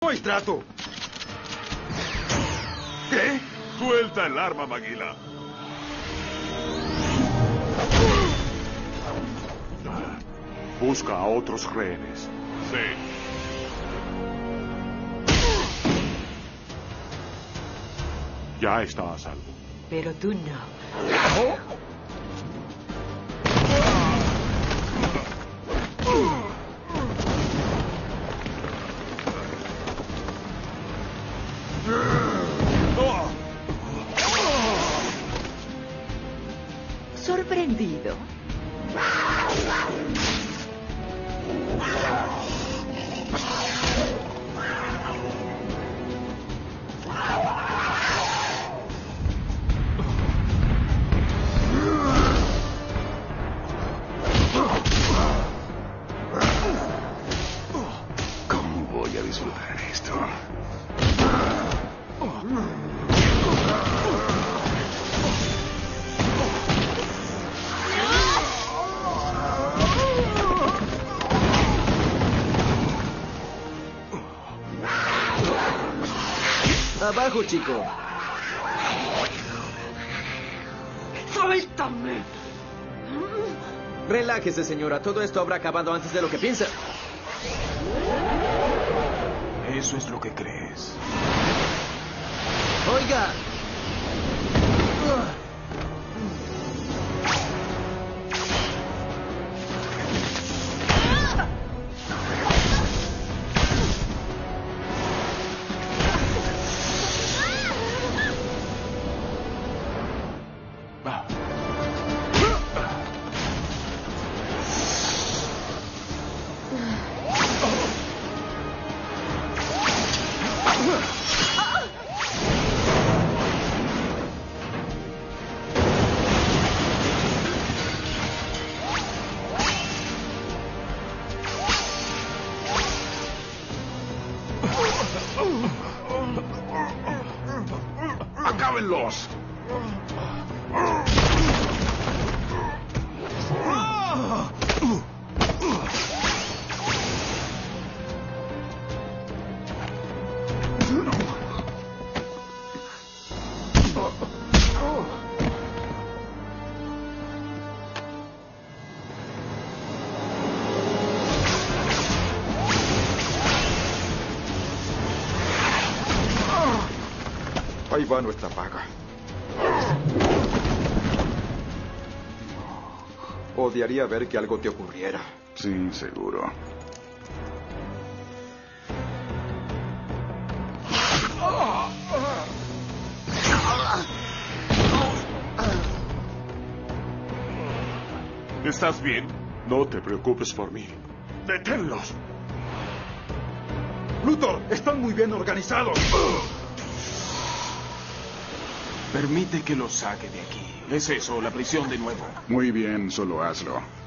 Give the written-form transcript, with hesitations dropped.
No hay trato. ¿Qué? Suelta el arma, Maguila. Busca a otros rehenes. Sí. Ya está a salvo. Pero tú no. ¿Sorprendido? ¿Cómo voy a disfrutar esto? Abajo, chico. ¡Suéltame! Relájese, señora. Todo esto habrá acabado antes de lo que piensa. Eso es lo que crees. Oiga. ¡Acábenlos! Ahí va nuestra paga. Odiaría ver que algo te ocurriera. Sí, seguro. ¿Estás bien? No te preocupes por mí. ¡Deténlos! Luthor, están muy bien organizados. Permite que lo saque de aquí. Es eso, la prisión de nuevo. Muy bien, solo hazlo.